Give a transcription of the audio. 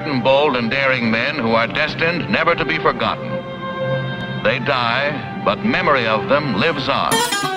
certain bold and daring men who are destined never to be forgotten. They die, but memory of them lives on.